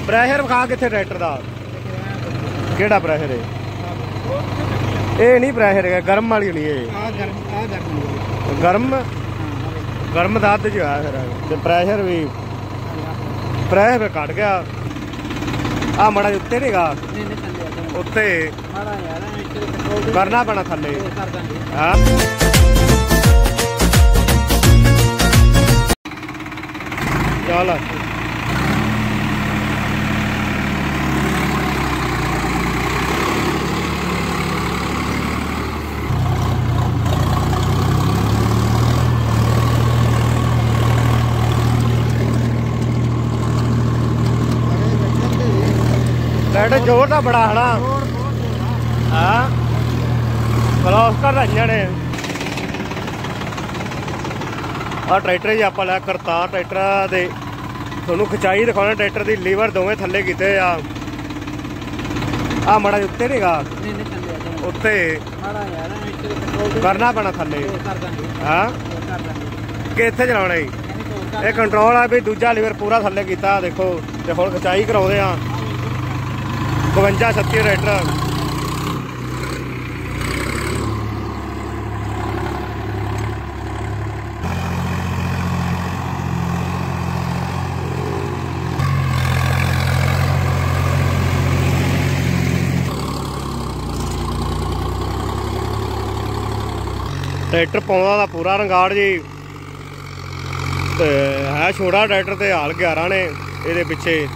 Pressure ਵਿਖਾ ਕਿੱਥੇ tractor ਦਾ? ਕਿਹੜਾ ਪ੍ਰੈਸ਼ਰ ਹੈ? ਇਹ ਨਹੀਂ ਪ੍ਰੈਸ਼ਰ ਹੈ, ਗਰਮ ਵਾਲੀ ਨਹੀਂ ਇਹ। ਗਰਮ ਗਰਮ ਦਾ ਅੱਧ ਚ ਹੋਇਆ ਫਿਰ ਤੇ ਪ੍ਰੈਸ਼ਰ ਵੀ ਪ੍ਰੈਸ਼ਰ ਘਟ ਗਿਆ। ਆ ਮੜਾ ਉੱਤੇ ਨੀਗਾ, ਉੱਤੇ ਕਰਨਾ ਪੈਣਾ ਥੱਲੇ। ਹਾਂ ਚੱਲ ਟਰੈਕਟਰ ਜ਼ੋਰ ਦਾ ਬੜਾ ਹਨਾ। ਹਾਂ ਕਲੋਸ ਕਰ ਰਹੀਆਂ ਨੇ ਆ ਟਰੈਕਟਰ ਜੀ ਆਪਾਂ ਲਿਆ ਕਰਤਾਰ ਟਰੈਕਟਰ ਦੇ। ਤੁਹਾਨੂੰ ਖਿਚਾਈ ਦਿਖਾਉਣਾ ਟਰੈਕਟਰ ਦੀ। ਲੀਵਰ ਦੋਵੇਂ ਥੱਲੇ ਕੀਤੇ ਆ ਮੜਾ ਉੱਤੇ ਨੀਗਾ, ਉੱਤੇ ਕਰਨਾ ਪੈਣਾ ਥੱਲੇ। ਹਾਂ ਕਿ ਇੱਥੇ ਚਲਾਉਣਾ ਜੀ ਇਹ ਕੰਟਰੋਲ ਆ ਵੀ ਦੂਜਾ ਲੀਵਰ ਪੂਰਾ ਥੱਲੇ ਕੀਤਾ ਦੇਖੋ। ਤੇ ਹੁਣ ਖਿਚਾਈ ਕਰਾਉਂਦੇ ਆ 52-36 ਟਰੈਕਟਰ। ਟਰੈਕਟਰ ਪਾਉਂਦਾ ਦਾ ਪੂਰਾ ਰੰਗਾੜ ਜੀ ਤੇ ਹੈ ਛੋਟਾ ਟਰੈਕਟਰ ਤੇ ਹਾਲ 11 ਨੇ ਇਹਦੇ ਪਿੱਛੇ।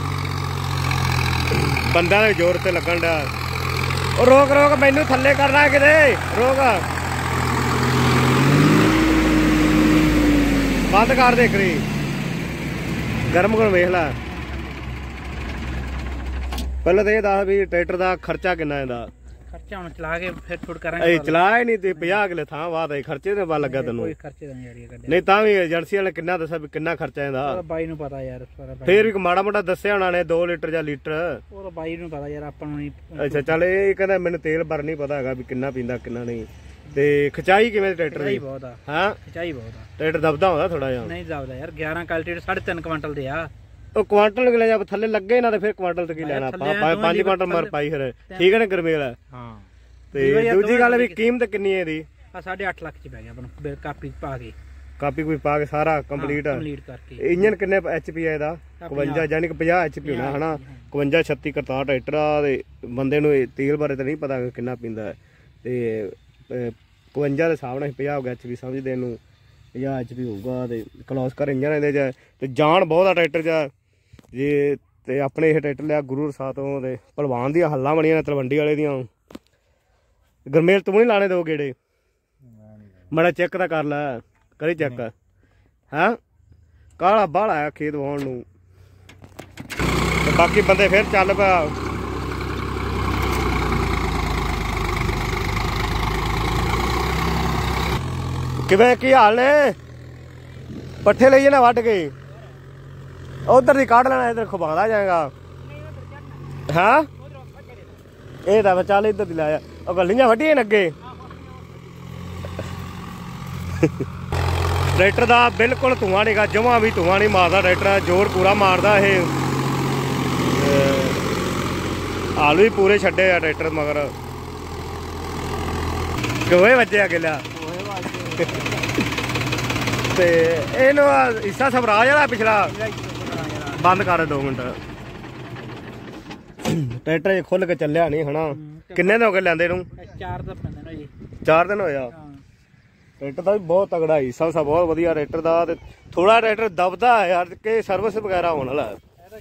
ਬੰਦਿਆਂ ਦੇ ਜ਼ੋਰ ਤੇ ਲੱਗਣ ਡਿਆ। ਉਹ ਰੋਕ ਰੋਕ ਮੈਨੂੰ ਥੱਲੇ ਕਰਨਾ ਕਿਤੇ ਰੋਕ ਬੰਦ ਕਰ ਦੇ ਕਰੀ। ਗਰਮ ਗਰਮ ਵੇਖ ਲੈ। ਪਹਿਲਾਂ ਤਾਂ ਇਹ ਦੱਸ ਵੀ ਟਰੈਕਟਰ ਦਾ ਖਰਚਾ ਕਿੰਨਾ ਇਹਦਾ? ਖਰਚਾ ਹੁਣ ਚਲਾ ਕੇ ਫਿਰ ਛੁੱਟ ਕਰਾਂਗੇ। ਚਲਾਇਆ ਨਹੀਂ ਤੇ 50 ਕਿਲੇ ਥਾਂ ਬਾਅਦ ਖਰਚੇ ਦੇ ਬਾਅਦ ਲੱਗਾ ਤੈਨੂੰ? ਕੋਈ ਖਰਚੇ ਦਾ ਨਹੀਂ ਨਹੀਂ ਤਾਂ ਵੀ ਏਜੰਸੀ ਵਾਲੇ ਕਿੰਨਾ ਦੱਸਿਆ ਵੀ ਕਿੰਨਾ ਖਰਚਾ ਇਹਦਾ? ਬਾਈ ਨੂੰ ਪਤਾ ਯਾਰ ਸਾਰਾ। ਫੇਰ ਵੀ ਮਾੜਾ ਮੋਟਾ ਦੱਸਿਆ ਹੋਣਾ ਨੇ 2 ਲੀਟਰ ਜਾਂ ਲੀਟਰ। ਉਹ ਤਾਂ ਬਾਈ ਨੂੰ ਪਤਾ ਯਾਰ ਆਪਾਂ ਨੂੰ ਨਹੀਂ। ਅੱਛਾ ਚੱਲ ਇਹ ਕਹਿੰਦਾ ਮੈਨੂੰ ਤੇਲ ਭਰ ਨਹੀਂ ਪਤਾ ਹੈਗਾ ਵੀ ਕਿੰਨਾ ਪੀਂਦਾ ਕਿੰਨਾ ਨਹੀਂ। ਤੇ ਖਿਚਾਈ ਕਿਵੇਂ ਟਰੈਕਟਰ ਦੀ? ਬਹੁਤ ਆ। ਹਾਂ ਖਿਚਾਈ ਬਹੁਤ ਆ। ਟਰੈਕਟਰ ਦਬਦਾ ਹੁੰਦਾ ਥੋੜਾ ਜਿਹਾ? ਨਹੀਂ ਦਬਦਾ ਯਾਰ। 11 ਕੁਆਲਿਟੀ 3.5 ਕੁਇੰਟਲ ਦੇ ਆ। ਉਹ ਕੁਆਂਟਲ ਲੈ ਜਾ ਥੱਲੇ ਲੱਗੇ ਨਾ ਤੇ ਫਿਰ ਕੁਆਂਟਲ ਤੇ ਕੀ ਲੈਣਾ ਆਪਾਂ? 5 ਕੁਆਂਟਲ ਮਰ ਪਾਈ ਫਿਰ ਠੀਕ ਹੈ ਨਾ ਗਰਮੇਲ। ਹਾਂ ਤੇ ਦੂਜੀ ਗੱਲ ਵੀ ਕੀਮਤ ਕਿੰਨੀ ਹੈ ਇਹਦੀ? 8.5 ਲੱਖ ਚ ਪੈ ਗਿਆ ਆਪਾਂ ਕਾਪੀ ਪਾ ਕੇ। ਕਾਪੀ ਕੋਈ ਪਾ ਕੇ ਸਾਰਾ ਕੰਪਲੀਟ ਕਰਕੇ। ਇੰਜਨ ਕਿੰਨੇ HP ਹੈ ਇਹਦਾ? 52 ਯਾਨੀ ਕਿ 50 HP ਹੋਣਾ ਹਨਾ। 52-36 ਕਰਤਾਰ ਟਰੈਕਟਰ ਆ ਤੇ ਬੰਦੇ ਨੂੰ ਤੇਲ ਬਾਰੇ ਤਾਂ ਨਹੀਂ ਪਤਾ ਕਿੰਨਾ ਪੀਂਦਾ ਤੇ 52 ਦੇ ਹਿਸਾਬ ਨਾਲ 50 ਹੋ ਗਿਆ HP ਸਮਝਦੇ ਇਹਨੂੰ। 50 HP ਹੋਊਗਾ ਤੇ ਕਲੋਸ ਕਰ ਇੰਜਨ ਇਹਦੇ ਚ ਤੇ ਜਾਨ ਬਹੁਤ ਆ ਟਰੈਕਟਰ ਚ ਜੇ। ਤੇ ਆਪਣੇ ਇਹ ਟਰੈਕਟਰ ਲਿਆ ਗੁਰੂ ਰਸਾ ਤੋਂ ਤੇ ਭਲਵਾਨ ਦੀਆਂ ਹੱਲਾਂ ਬਣੀਆਂ ਨੇ ਤਲਵੰਡੀ ਵਾਲੇ ਦੀਆਂ। ਗਰਮੇਲ ਤੂੰ ਨਹੀਂ ਲਾਣੇ ਦੋ ਗੇੜੇ? ਮੜਾ ਚੈੱਕ ਤਾਂ ਕਰ ਲੈ ਕਰੀ ਚੈੱਕ। ਹਾਂ ਕਾਲਾ ਬਾਹਲਾ ਆਇਆ ਖੇਤ ਵਾਉਣ ਨੂੰ ਤੇ ਬਾਕੀ ਬੰਦੇ ਫਿਰ ਚੱਲ ਪਿਆ। ਕਿਵੇਂ ਕੀ ਹਾਲ ਨੇ? ਪੱਠੇ ਲਈਏ ਨਾ ਵੱਢ ਕੇ ਉਧਰ ਦੀ ਕੱਢ ਲੈਣਾ ਇੱਧਰ ਖਵਾਦਾ ਜਾਏਗਾ। ਹਾਂ ਇਹ ਤਾਂ ਚੱਲ ਇੱਧਰ ਦੀ ਲਾਇਆ ਉਹ ਗੱਲੀਆਂ ਵੱਢੀਆਂ ਨੇ ਅੱਗੇ। ਟਰੈਕਟਰ ਦਾ ਬਿਲਕੁਲ ਧੂੰਆਂ ਨੀਗਾ, ਜਮਾਂ ਵੀ ਧੂੰਆਂ ਨਹੀਂ ਮਾਰਦਾ ਟਰੈਕਟਰ। ਜ਼ੋਰ ਪੂਰਾ ਮਾਰਦਾ ਇਹ। ਆਲੂ ਵੀ ਪੂਰੇ ਛੱਡੇ ਆ ਟਰੈਕਟਰ ਮਗਰ। ਦੋਵੇਂ ਵੱਜੇ ਅੱਗੇ ਲਿਆ ਤੇ ਇਹਨੂੰ ਹਿੱਸਾ ਸਵਰਾਜ ਵਾਲਾ ਪਿਛਲਾ ਬੰਦ ਕਰ 2 ਮਿੰਟ। ਟਰੈਕਟਰ ਖੁੱਲ ਕੇ ਚੱਲਿਆ ਨਹੀਂ ਹਨਾ। ਕਿੰਨੇ ਦਿਨ ਹੋ ਗਏ ਲੈਂਦੇ ਨੂੰ? 4 ਦਿਨ ਹੋਇਆ। ਟਰੈਕਟਰ ਦਾ ਵੀ ਬਹੁਤ ਤਗੜਾ ਹਿੱਸਾ ਬਹੁਤ ਵਧੀਆ ਟਰੈਕਟਰ ਦਾ। ਤੇ ਥੋੜਾ ਟਰੈਕਟਰ ਦਬਦਾ ਯਾਰ ਕਿ ਸਰਵਿਸ ਵਗੈਰਾ ਹੋਣ ਵਾਲਾ।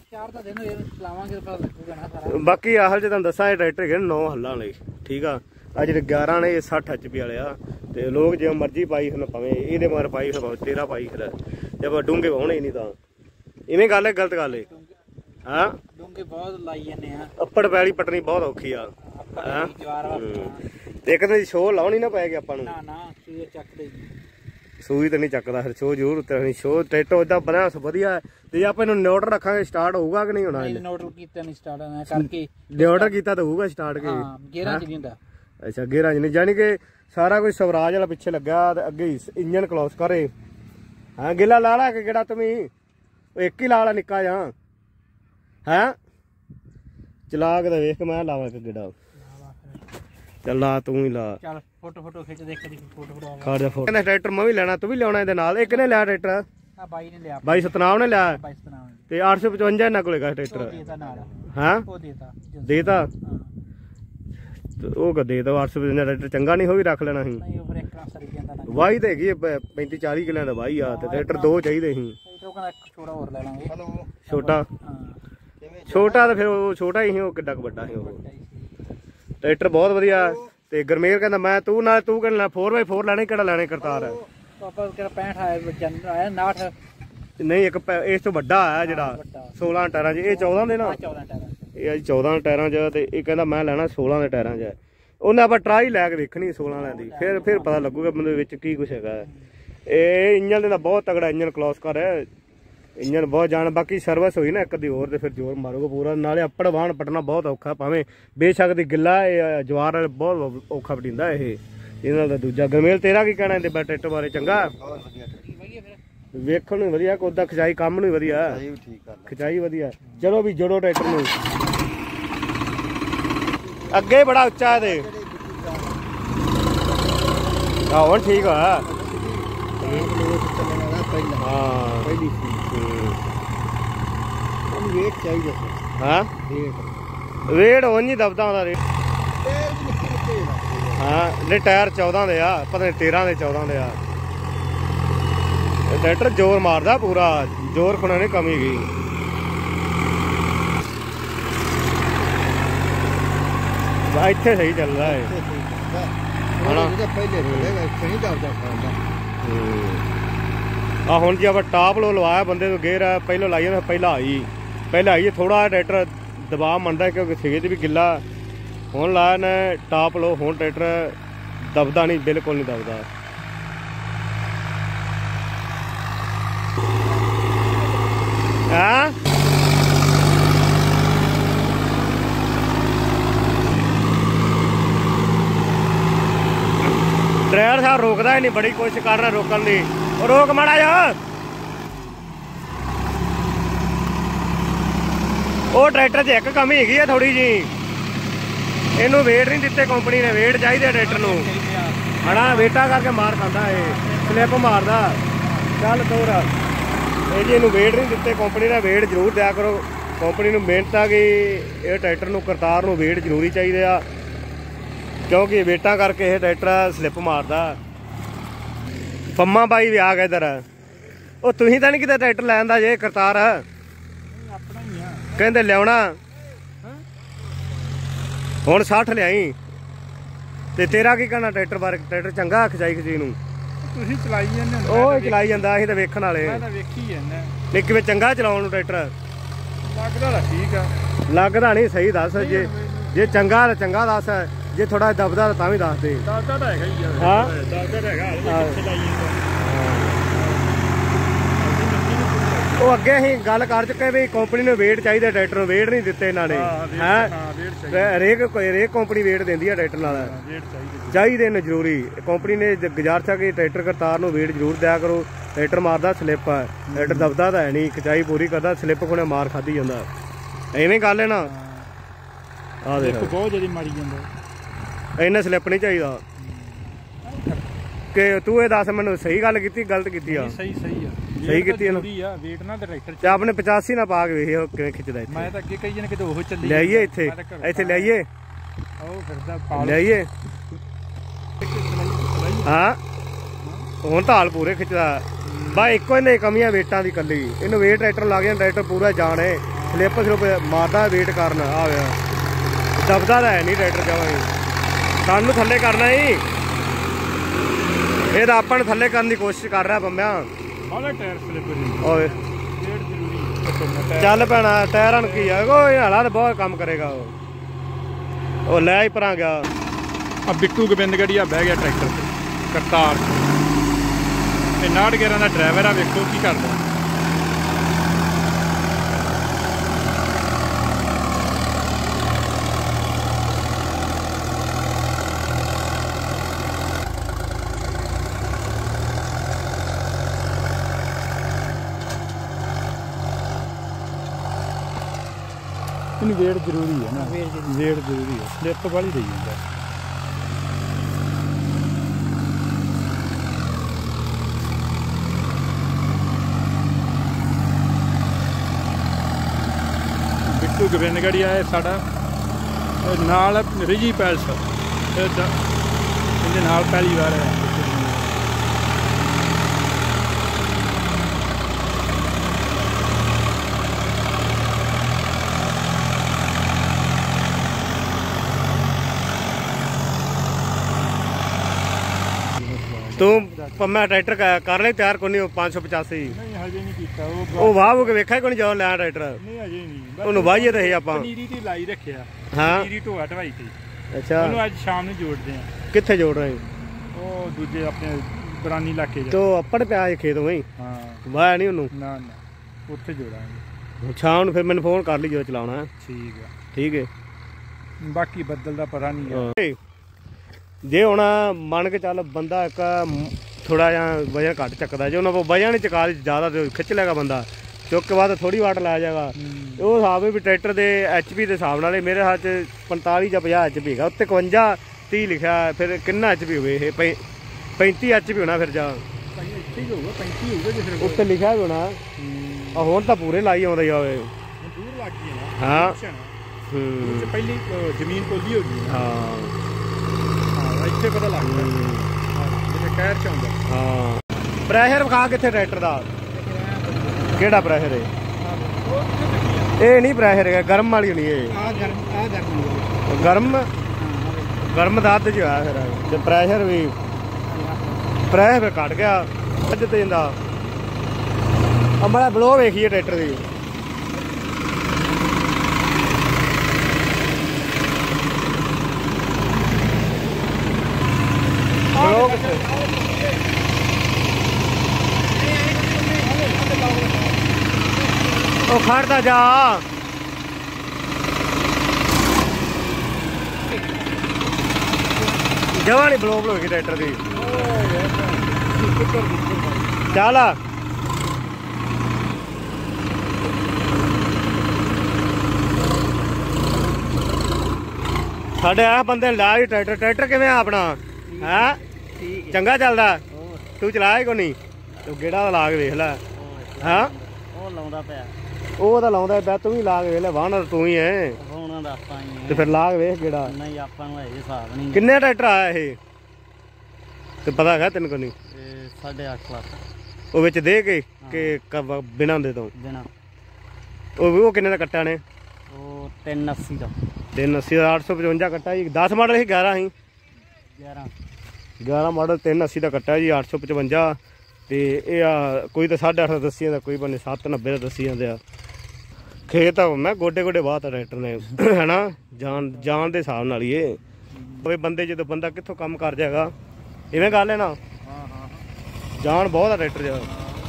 ਬਾਕੀ ਆਹਲ ਜੇ ਤੁਹਾਨੂੰ ਦੱਸਾਂ ਇਹ ਟਰੈਕਟਰ ਹੈਗੇ 9 ਹੱਲਾਂ ਲਈ ਠੀਕ ਆ। ਆ ਜਿਹੜੇ 11 ਨੇ ਇਹ 60 HP ਵਾਲੇ ਆ। ਤੇ ਲੋਕ ਜਿਵੇਂ ਮਰਜ਼ੀ ਪਾਈ ਫਿਰ ਭਾਵੇਂ ਇਹਦੇ ਮਗਰ ਪਾਈ ਫਿਰ 13 ਪਾਈ ਫਿਰ ਜੇ ਆਪਾਂ ਡੂੰਘੇ ਵਾਹੁਣੇ ਹੀ ਨਹੀਂ ਤਾਂ ਇਵੇਂ ਗੱਲ ਹੈ। ਗਲਤ ਗੱਲ ਹੈ। ਹਾਂ ਡੂੰਘੇ ਬਹੁਤ ਲਾਈ ਜਾਂਦੇ ਆ। ਅੱਪੜ ਪੈਲੀ ਪਟਣੀ ਬਹੁਤ ਔਖੀ ਆ। ਤੇ ਇੱਕ ਦਿਨ ਸ਼ੋਅ ਲਾਉਣੀ ਨਾ ਪਏਗੀ ਆਪਾਂ ਨੂੰ। ਸੂਈ ਤੇ ਨਹੀਂ ਚੱਕਦਾ ਫਿਰ ਸ਼ੋਅ ਜ਼ਰੂਰ ਉੱਤੇ ਸ਼ੋਅ। ਟਰੈਕਟਰ ਏਦਾਂ ਬਣਿਆ ਵਧੀਆ ਤੇ ਆਪਾਂ ਇਹਨੂੰ ਨਿਊਟਰ ਰੱਖਾਂਗੇ ਸਟਾਰਟ ਹੋਊਗਾ ਕਿ ਨਹੀਂ ਹੋਣਾ? ਨਿਊਟਰ ਕੀਤਾ ਨਹੀਂ ਸਟਾਰਟ ਕਰਕੇ। ਨਿਊਟਰ ਕੀਤਾ ਤਾਂ ਹੋਊਗਾ ਸਟਾਰਟ ਕੇ। ਗੇਅਰਾਂ ਚ ਨਹੀਂ ਹੁੰਦਾ। ਅੱਛਾ ਗੇਅਰਾਂ ਚ ਨਹੀਂ ਜਾਣੀ ਕਿ ਸਾਰਾ ਕੁਝ ਸਵਰਾਜ ਵਾਲਾ ਪਿੱਛੇ ਲੱਗਾ ਤੇ ਅੱਗੇ ਇੰਜਨ ਕਲੋਸ ਕਰੇ। ਹਾਂ ਗਿੱਲਾ ਲਾ ਲਾ ਕੇ ਕਿਹੜਾ ਤੁਮੀ ਇੱਕ ਹੀ ਲਾ ਲਾ ਨਿੱਕਾ ਜਾਂ ਹੈ ਚਲਾ ਕੇ ਤਾਂ ਵੇਖ ਮੈਂ ਲਾਵਾਂ ਇੱਕ ਗੇੜਾ ਚੱਲ ਲਾ ਤੂੰ ਹੀ ਲਾ ਚੱਲ ਫੋਟੋ ਖਿੱਚ ਦੇਖ ਕਦੀ ਫੋਟੋ ਖੜ ਜਾ ਫੋਟੋ ਕਹਿੰਦਾ ਟਰੈਕਟਰ ਮੈਂ ਵੀ ਲੈਣਾ ਤੂੰ ਵੀ ਲਿਆਉਣਾ ਇਹਦੇ ਨਾਲ ਇਹ ਕਿਹਨੇ ਲਿਆ ਟਰੈਕਟਰ ਆ ਬਾਈ ਨੇ ਲਿਆ ਬਾਈ ਸਤਨਾਮ ਨੇ ਲਿਆ ਬਾਈ ਸਤਨਾਮ ਤੇ 855 ਇਹਨਾਂ ਕੋਲੇ ਗਾ ਟਰੈਕਟਰ ਦੇਤਾ ਨਾਲ ਹਾਂ ਉਹ ਦੇਤਾ ਦੇਤਾ ਹਾਂ ਉਹ ਕਦੇ ਤਾਂ 855 ਟਰੈਕਟਰ ਚੰਗਾ ਨਹੀਂ ਹੋ ਵੀ ਰੱਖ ਲੈਣਾ ਸੀ ਨਹੀਂ ਉਹ ਫਿਰ ਇੱਕ ਸਰੀ ਜਾਂਦਾ ਨਾ ਵਾਹੀ ਤੇ ਹੈਗੀ 35 40 ਕਿੱਲਿਆਂ ਦਾ ਵਾਹੀ ਆ ਤੇ ਟਰੈਕਟਰ ਦੋ ਚਾਹੀਦੇ ਸੀ ਉਹ ਕਹਿੰਦਾ ਇੱਕ ਛੋਟਾ ਹੋਰ ਲੈ ਲਾਂਗੇ ਹਲੋ ਛੋਟਾ ਹਾਂ ਛੋਟਾ ਤਾਂ ਫਿਰ ਉਹ ਛੋਟਾ ਹੀ ਸੀ ਉਹ ਕਿੱਡਾ ਕੁ ਵੱਡਾ ਸੀ ਉਹ ਟਰੈਕਟਰ ਬਹੁਤ ਵਧੀਆ ਤੇ ਗਰਮੇਲ ਕਹਿੰਦਾ ਮੈਂ ਤੂੰ ਨਾਲ ਤੂੰ ਕਹਿੰਦਾ 4x4 ਲੈਣੇ ਕਿਹੜਾ ਲੈਣੇ ਕਰਤਾਰ ਪਾਪਾ ਕਹਿੰਦਾ 65 ਆਇਆ 69 ਨਹੀਂ ਇੱਕ ਇਸ ਤੋਂ ਵੱਡਾ ਆਇਆ ਜਿਹੜਾ 16 ਟਾਇਰਾਂ 'ਚ ਇਹ 14 ਦੇ ਨਾ 14 ਟਾਇਰਾਂ ਇਹ ਅੱਜ 14 ਟਾਇਰਾਂ 'ਚ ਤੇ ਇਹ ਕਹਿੰਦਾ ਮੈਂ ਲੈਣਾ 16 ਦੇ ਟਾਇਰਾਂ 'ਚ ਉਹਨੇ ਆਪਾਂ ਟਰਾਈ ਲੈ ਕੇ ਵੇਖਣੀ 16 ਵਾਲਿਆਂ ਦੀ ਫਿਰ ਪਤਾ ਲੱਗੂਗਾ ਬੰਦੇ ਵਿੱਚ ਕੀ ਕੁਛ ਹੈਗਾ ਇਹ ਇੰਜਨ ਦੇ ਤਾਂ ਬਹੁਤ ਤਗੜਾ ਇੰਜਨ ਕਲੋਸ ਕਰ ਹੈ ਇੰਜਨ ਬਹੁਤ ਜਾਣ ਬਾਕੀ ਸਰਵਿਸ ਹੋਈ ਨਾ ਇੱਕ ਦੀ ਹੋਰ ਤੇ ਫਿਰ ਜ਼ੋਰ ਮਾਰੂਗਾ ਪੂਰਾ ਨਾਲੇ ਅੱਪੜ ਵਾਹਣ ਪਟਣਾ ਬਹੁਤ ਔਖਾ ਭਾਵੇਂ ਬੇਸ਼ੱਕ ਦੀ ਗਿੱਲਾ ਇਹ ਜਵਾਰ ਵਾਲੇ ਬਹੁਤ ਔਖਾ ਪਟਿੰਦਾ ਇਹ ਨਾਲ ਦਾ ਦੂਜਾ ਗਰਮੇਲ ਤੇਰਾ ਕੀ ਕਹਿਣਾ ਇਹਦੇ ਟਰੈਕਟਰ ਬਾਰੇ ਚੰਗਾ ਵੇਖਣ ਨੂੰ ਵਧੀਆ ਕੋਦਾ ਖਿਚਾਈ ਕੰਮ ਨੂੰ ਵਧੀਆ ਖਿਚਾਈ ਵਧੀਆ ਚਲੋ ਵੀ ਜੋੜੋ ਟਰੈਕਟਰ ਨੂੰ ਅੱਗੇ ਬੜਾ ਉੱਚਾ ਇਹਦੇ ਹੁਣ ਠੀਕ ਆ ਹਾਂ ਵੇਟ ਚਾਹੀਦਾ ਹਾਂ ਵੇਟ ਉਹ ਨਹੀਂ ਦਬਦਾ ਉਹਦਾ ਰੇਟ ਹਾਂ ਨਹੀਂ ਟਾਇਰ 14 ਦੇ ਆ ਪਤਾ ਨਹੀਂ 13 ਦੇ 14 ਦੇ ਆ ਟਰੈਕਟਰ ਜ਼ੋਰ ਮਾਰਦਾ ਪੂਰਾ ਜ਼ੋਰ ਖੁਣਾ ਨਹੀਂ ਕਮੀ ਗਈ ਇੱਥੇ ਸਹੀ ਚੱਲਦਾ ਹੈ ਆ ਹੁਣ ਜੇ ਆਪਾਂ ਟਾਪ ਲੋ ਲਵਾਇਆ ਬੰਦੇ ਤੋਂ ਗੇਰ ਪਹਿਲਾਂ ਲਾਈ ਜਾਂਦਾ ਪਹਿਲਾਂ ਆਈ ਥੋੜਾ ਟਰੈਕਟਰ ਦਬਾਅ ਮੰਨਦਾ ਕਿਉਂਕਿ ਸੇਜ ਵੀ ਗਿੱਲਾ ਹੁਣ ਲਾਇਆ ਨੇ ਟਾਪ ਲੋ ਹੁਣ ਟਰੈਕਟਰ ਦਬਦਾ ਨਹੀਂ ਬਿਲਕੁਲ ਨਹੀਂ ਦਬਦਾ ਹਾਂ ਡਰਾਈਵਰ ਸਾਹਿਬ ਰੋਕਦਾ ਹੀ ਨਹੀਂ ਬੜੀ ਕੋਸ਼ਿਸ਼ ਕਰ ਰਿਹਾ ਰੋਕਣ ਦੀ ਉਹ ਰੋਕ ਮਾੜਾ ਜਾ ਉਹ ਟਰੈਕਟਰ 'ਚ ਇੱਕ ਕਮੀ ਹੈਗੀ ਆ ਥੋੜੀ ਜੀ ਇਹਨੂੰ ਵੇਟ ਨਹੀਂ ਦਿੱਤੇ ਕੰਪਨੀ ਨੇ ਵੇਟ ਚਾਹੀਦੇ ਟਰੈਕਟਰ ਨੂੰ ਹਣਾ ਵੇਟਾਂ ਕਰਕੇ ਮਾਰ ਖਾਂਦਾ ਇਹ ਸਲਿੱਪ ਮਾਰਦਾ ਚੱਲ ਤੋਰ ਇਹ ਜੀ ਇਹਨੂੰ ਵੇਟ ਨਹੀਂ ਦਿੱਤੇ ਕੰਪਨੀ ਨੇ ਵੇਟ ਜ਼ਰੂਰ ਦਿਆ ਕਰੋ ਕੰਪਨੀ ਨੂੰ ਮਿਹਨਤ ਆ ਕਿ ਇਹ ਟਰੈਕਟਰ ਨੂੰ ਕਰਤਾਰ ਨੂੰ ਵੇਟ ਜ਼ਰੂਰੀ ਚਾਹੀਦੇ ਆ ਕਿਉਂਕਿ ਵੇਟਾਂ ਕਰਕੇ ਇਹ ਟਰੈਕਟਰ ਸਲਿੱਪ ਮਾਰਦਾ ਪੰਮਾ ਬਾਈ ਵੀ ਆ ਗਿਆ ਇੱਧਰ ਉਹ ਤੁਸੀਂ ਤਾਂ ਨਹੀਂ ਕਿਤੇ ਟਰੈਕਟਰ ਲੈਣ ਦਾ ਜੇ ਕਰਤਾਰ ਕਹਿੰਦੇ ਲਿਆਉਣਾ ਹੁਣ 60 ਲਿਆਈ ਤੇ ਤੇਰਾ ਕੀ ਕਹਿਣਾ ਟਰੈਕਟਰ ਬਾਰੇ ਟਰੈਕਟਰ ਚੰਗਾ ਖਿਚਾਈ ਨੂੰ ਤੁਸੀਂ ਚਲਾਈ ਜਾਂਦੇ ਉਹ ਚਲਾਈ ਜਾਂਦਾ ਅਸੀਂ ਤਾਂ ਵੇਖਣ ਵਾਲੇ ਮੈਂ ਤਾਂ ਵੇਖੀ ਜਾਂਦਾ ਨਹੀਂ ਕਿਵੇਂ ਚੰਗਾ ਚਲਾਉਣ ਨੂੰ ਟਰੈਕਟਰ ਲੱਗਦਾ ਤਾਂ ਠੀਕ ਆ ਲੱਗਦਾ ਨਹੀਂ ਸਹੀ ਦੱਸ ਜੇ ਚੰਗਾ ਤਾਂ ਚੰਗਾ ਦੱਸ ਜੇ ਥੋੜਾ ਦਬਦਾ ਤਾਂ ਵੀ ਦੱਸ ਦੇ ਦੱਸਦਾ ਤਾਂ ਹੈਗਾ ਹੀ ਆ ਹਾਂ ਦੱਸਦਾ ਤਾਂ ਹੈਗਾ ਕਿੱਥੇ ਲਾਈ ਜਾਂਦਾ ਉਹ ਅੱਗੇ ਅਸੀਂ ਗੱਲ ਕਰ ਚੁੱਕੇ ਵੀ ਕੰਪਨੀ ਨੂੰ ਵੇਟ ਚਾਹੀਦਾ ਟਰੈਕਟਰ ਨੂੰ ਵੇਟ ਨਹੀਂ ਦਿੱਤੇ ਇਹਨਾਂ ਨੇ ਹੈ ਹਰੇਕ ਕੰਪਨੀ ਵੇਟ ਦਿੰਦੀ ਆ ਟਰੈਕਟਰ ਨਾਲ ਚਾਹੀਦੇ ਨੇ ਜ਼ਰੂਰੀ ਕੰਪਨੀ ਨੇ ਗੁਜ਼ਾਰਿਸ਼ ਆ ਕਿ ਟਰੈਕਟਰ ਕਰਤਾਰ ਨੂੰ ਵੇਟ ਜ਼ਰੂਰ ਦਿਆ ਕਰੋ ਟਰੈਕਟਰ ਮਾਰਦਾ ਸਲਿੱਪ ਆ ਟਰੈਕਟਰ ਦਬਦਾ ਤਾਂ ਹੈ ਨਹੀਂ ਖਿਚਾਈ ਪੂਰੀ ਕਰਦਾ ਸਲਿੱਪ ਕੋਨੇ ਮਾਰ ਖਾਧੀ ਜਾਂਦਾ ਐਵੇਂ ਗੱਲ ਹੈ ਨਾ ਆ ਦੇਖ ਬਹੁਤ ਜ਼ਿਆਦਾ ਮਾਰੀ ਜਾਂਦਾ ਇੰਨਾ ਸਲਿੱਪ ਨਹੀਂ ਚਾਹੀਦਾ ਕਿ ਤੂੰ ਇਹ ਦੱਸ ਮੈਨੂੰ ਸਹੀ ਗੱਲ ਕੀਤੀ ਗਲਤ ਕੀਤੀ ਆ ਸਹੀ ਆ ਸਹੀ ਕੀਤੀ ਇਹਨੂੰ ਵੇਟ ਨਾ ਟਰੈਕਟਰ ਤੇ ਆਪਣੇ 85 ਨਾ ਪਾ ਕੇ ਵੇਖਿਓ ਕਿਵੇਂ ਖਿੱਚਦਾ ਇੱਥੇ ਮੈਂ ਤਾਂ ਅੱਗੇ ਕਹੀ ਜਨ ਕਿਤੇ ਉਹ ਚੱਲੀ ਲਿਆਈਏ ਇੱਥੇ ਲਿਆਈਏ ਉਹ ਫਿਰਦਾ ਪਾ ਲਿਆਈਏ ਹਾਂ ਹੁਣ ਤਾਂ ਹਾਲ ਪੂਰੇ ਖਿੱਚਦਾ ਬਾ ਇੱਕੋ ਇਹਨੇ ਕਮੀਆਂ ਵੇਟਾਂ ਦੀ ਕੱਲੀ ਇਹਨੂੰ ਵੇਟ ਟਰੈਕਟਰ ਲੱਗ ਜਾਂਦਾ ਟਰੈਕਟਰ ਪੂਰਾ ਜਾਣੇ ਸਲਿੱਪ ਮਾਰਦਾ ਵੇਟ ਕਰਨ ਆ ਗਿਆ ਦਬਦਾ ਤਾਂ ਹੈ ਨਹੀਂ ਟਰੈਕਟਰ ਜਾਵਾਂਗੇ ਸਾਨੂੰ ਥੱਲੇ ਕਰਨਾ ਹੀ ਇਹ ਤਾਂ ਆਪਾਂ ਨੂੰ ਥੱਲੇ ਕਰਨ ਦੀ ਕੋਸ਼ਿਸ਼ ਕਰ ਰਿਹਾ ਬੰਮਿਆ ਓਏ ਚੱਲ ਪੈਣਾ ਟਾਇਰਾਂ ਨੂੰ ਕੀ ਆ ਕੋਈ ਹਾਲਾ ਤਾਂ ਬਹੁਤ ਕੰਮ ਕਰੇਗਾ ਉਹ ਲੈ ਹੀ ਪਰਾਂ ਗਿਆ ਆ ਬਿੱਟੂ ਗੋਬਿੰਦਗੜੀਆ ਬਹਿ ਗਿਆ ਟਰੈਕਟਰ ਤੇ ਕਰਤਾਰ ਇਹ 911 ਦਾ ਡਰਾਈਵਰ ਆ ਵੇਖੋ ਕੀ ਕਰਦਾ ਇਹਨੂੰ ਵੇਟ ਜ਼ਰੂਰੀ ਹੈ ਨਾ, ਵੇਟ ਜ਼ਰੂਰੀ ਹੈ, ਸਲਿੱਪ ਵਾਲੀ ਦੇਈ ਜਾਂਦਾ। ਬਿੱਟੂ ਗੋਬਿੰਦਗੜ੍ਹੀਆ ਹੈ ਸਾਡਾ, ਨਾਲ ਰਿਜੀ ਪੈਲਸ, ਇਹਦੇ ਨਾਲ ਪਹਿਲੀ ਵਾਰ ਹੈ। ਤੂੰ ਪੰਮਾ ਟਰੈਕਟਰ ਕਰ ਲੈ ਤਿਆਰ ਕੋਈ ਨਹੀਂ 585? ਨਹੀਂ ਹਜੇ ਨਹੀਂ ਕੀਤਾ। ਉਹ ਵਾਹ ਕੇ ਵੇਖਿਆ ਕੋਈ ਨਹੀਂ ਜਦੋਂ ਲਿਆ ਟਰੈਕਟਰ? ਨਹੀਂ ਹਜੇ ਨਹੀਂ, ਉਹਨੂੰ ਵਾਹੀਏ ਤੇ ਆਪਾਂ ਪਨੀਰੀ ਦੀ ਲਾਈ ਰੱਖਿਆ। ਹਾਂ ਪਨੀਰੀ ਢੋਆ ਢਵਾਈ ਤੇ। ਅੱਛਾ, ਉਹਨੂੰ ਅੱਜ ਸ਼ਾਮ ਨੂੰ ਜੋੜਦੇ ਆ। ਕਿੱਥੇ ਜੋੜ ਰਹੇ? ਉਹ ਦੂਜੇ ਆਪਣੇ ਬਰਾਨੀ ਇਲਾਕੇ ਚ। ਤੋ ਅੱਪੜ ਪਿਆ ਖੇਤ ਵਹੀਂ? ਹਾਂ ਵਾਹ ਨਹੀਂ ਉਹਨੂੰ? ਨਾ ਨਾ, ਉੱਥੇ ਜੋੜਾਂਗੇ ਸ਼ਾਮ ਨੂੰ। ਫਿਰ ਮੈਨੂੰ ਫੋਨ ਕਰ ਲਈ ਜਦੋਂ ਚਲਾਉਣਾ। ਠੀਕ ਆ, ਠੀਕ ਹੈ। ਬਾਕੀ ਬੱਦਲ ਦਾ ਪਤਾ ਨਹੀਂ ਹੈ। ਜੇ ਹੁਣ ਮੰਨ ਕੇ ਚੱਲ ਬੰਦਾ ਇੱਕ ਥੋੜਾ ਜਿਹਾ ਵਜਨ ਘੱਟ ਚੱਕਦਾ, ਜੇ ਉਹਨਾਂ ਕੋਲ ਵਜਨ ਨਹੀਂ ਚਕਾ ਜ਼ਿਆਦਾ ਖਿੱਚ ਲੈਗਾ ਬੰਦਾ, ਚੁੱਕ ਕੇ ਬਾਅਦ ਥੋੜੀ ਵਾਟ ਲੈ ਜਾਏਗਾ। ਉਹ ਹਿਸਾਬ ਵੀ ਟਰੈਕਟਰ ਦੇ HP ਦੇ ਹਿਸਾਬ ਨਾਲ ਮੇਰੇ ਹੱਥ 'ਚ 45 ਜਾਂ 50 HP ਹੈਗਾ, ਉੱਤੇ 51 30 ਲਿਖਿਆ। ਫਿਰ ਕਿੰਨਾ HP ਹੋਵੇ ਇਹ? 35 HP ਹੋਣਾ ਫਿਰ ਜਾਂ ਇੱਥੇ ਹੀ ਹੋਊਗਾ, 35 ਹੋਊਗਾ ਜਿਸ ਵੇਲੇ ਉੱਤੇ ਲਿਖਿਆ ਵੀ ਹੋਣਾ। ਹੁਣ ਤਾਂ ਪੂਰੇ ਲਾਈ ਆਉਂਦਾ ਜਾਵੇ। ਦੂਰ ਲੱਗ ਗਈ ਨਾ। ਹਾਂ ਪਹਿਲੀ ਜ਼ਮੀਨ ਕੋਲੀ ਹੋ ਗਈ। ਹਾਂ ਇੱਥੇ ਪਤਾ ਲੱਗਦਾ ਜਿਵੇਂ ਕਹਿਰ ਚ ਆਉਂਦਾ। ਹਾਂ ਪ੍ਰੈਸ਼ਰ ਵਿਖਾ ਕਿੱਥੇ ਟਰੈਕਟਰ ਦਾ? ਕਿਹੜਾ ਪ੍ਰੈਸ਼ਰ ਹੈ? ਇਹ ਨਹੀਂ ਪ੍ਰੈਸ਼ਰ ਹੈਗਾ, ਗਰਮ ਵਾਲੀ ਹੋਣੀ ਇਹ। ਗਰਮ ਦਾ ਅੱਧ ਚ ਹੋਇਆ ਫਿਰ, ਤੇ ਪ੍ਰੈਸ਼ਰ ਵੀ ਪ੍ਰੈਸ਼ਰ ਘਟ ਗਿਆ ਅੱਧ ਤੇ ਜਾਂਦਾ। ਅੰਬਲਾ ਬਲੋ ਵੇਖੀਏ ਟਰੈਕਟਰ ਦੀ। ਉਹ ਖੜਦਾ ਜਾ। ਜਵਾਨੀ ਬਲੋ ਬਲੋ ਟਰੈਕਟਰ ਦੀ। ਚੱਲ ਸਾਡੇ ਆ ਬੰਦੇ ਲਾ ਹੀ ਟਰੈਕਟਰ ਕਿਵੇਂ ਆ ਆਪਣਾ? ਹੈ ਚੰਗਾ ਚੱਲਦਾ? ਤੂੰ ਚਲਾਇਆ ਕੋ ਨਹੀਂ? ਤੂੰ ਗੇੜਾ ਲਾ ਕੇ ਵੇਖ ਲੈ। ਹਾਂ ਉਹ ਲਾਉਂਦਾ ਪਿਆ, ਉਹ ਤਾਂ ਲਾਉਂਦਾ ਪਿਆ, ਤੂੰ ਵੀ ਲਾ ਕੇ ਵੇਖ ਲੈ। ਵਾਹਨ ਤੂੰ ਹੀ ਹੈ ਹੁਣ ਦਾ ਆਪਾਂ ਹੀ ਤੇ ਫਿਰ ਲਾ ਕੇ ਵੇਖ ਗੇੜਾ। ਨਹੀਂ ਆਪਾਂ ਨੂੰ ਇਹ ਹਿਸਾਬ ਨਹੀਂ। ਕਿੰਨੇ ਟਰੈਕਟਰ ਆਇਆ ਇਹ ਤੇ ਪਤਾ ਹੈਗਾ ਤੈਨੂੰ? ਕੋ ਨਹੀਂ? 8.5 ਲੱਖ। ਉਹ ਵਿੱਚ ਦੇ ਕੇ ਕਿ ਬਿਨਾਂ ਦੇ ਤੋਂ? ਬਿਨਾਂ। ਉਹ ਕਿੰਨੇ ਦਾ ਕੱਟਾ ਨੇ? ਉਹ 380 ਦਾ। 380 ਦਾ 855 ਕੱਟਾ ਜੀ। 10 ਮਾਡਲ ਸੀ? 11 ਸੀ? 11 ਮਾਡਲ 380 ਦਾ ਕੱਟਾ ਜੀ, 855। ਤੇ ਇਹ ਆ ਕੋਈ ਤਾਂ 8.5 ਦੱਸੀ ਜਾਂਦਾ, ਕੋਈ ਬੰਨੇ 790 ਦਾ ਦੱਸੀ ਜਾਂਦੇ ਆ। ਖੇਤ ਮੈਂ ਗੋਡੇ ਗੋਡੇ ਬਾਤ ਟਰੈਕਟਰ ਨੇ ਹੈਨਾ, ਜਾਨ ਦੇ ਹਿਸਾਬ ਨਾਲ ਹੀ ਇਹ ਕੋਈ ਬੰਦੇ ਜਦੋਂ ਬੰਦਾ ਕਿੱਥੋਂ ਕੰਮ ਕਰ ਜਾਏਗਾ, ਇਵੇਂ ਗੱਲ ਹੈ ਨਾ। ਜਾਨ ਬਹੁਤ ਆ ਟਰੈਕਟਰ ਚ।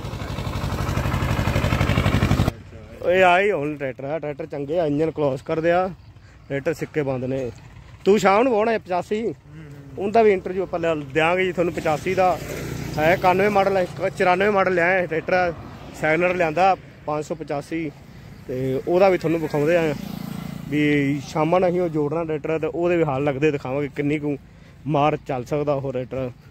ਇਹ ਆਈ ਹੁਣ ਟਰੈਕਟਰ ਆ, ਟਰੈਕਟਰ ਚੰਗੇ ਆ, ਇੰਜਨ ਕਲੋਸ ਕਰਦੇ ਆ, ਟਰੈਕਟਰ ਸਿੱਕੇ ਬੰਦ ਨੇ। ਤੂੰ ਸ਼ਾਮ ਨੂੰ ਪਾਉਣਾ 85, ਉਹਦਾ ਵੀ ਇੰਟਰਵਿਊ ਆਪਾਂ ਦਿਆਂਗੇ ਜੀ ਤੁਹਾਨੂੰ। 85 ਦਾ ਹੈ, 91 ਮਾਡਲ, 94 ਮਾਡਲ ਲਿਆ ਟਰੈਕਟਰ, ਸੈਗਨਰ ਲਿਆਂਦਾ 585, ਤੇ ਉਹਦਾ ਵੀ ਤੁਹਾਨੂੰ ਵਿਖਾਉਂਦੇ ਆ ਵੀ ਸ਼ਾਮਾਂ ਨੂੰ ਅਸੀਂ ਉਹ ਜੋੜਨਾ ਟਰੈਕਟਰ, ਤੇ ਉਹਦੇ ਵੀ ਹਾਲ ਲੱਗਦੇ ਦਿਖਾਵਾਂਗੇ ਕਿੰਨੀ ਕੁ ਮਾਰ ਚੱਲ ਸਕਦਾ ਉਹ ਟਰੈਕਟਰ।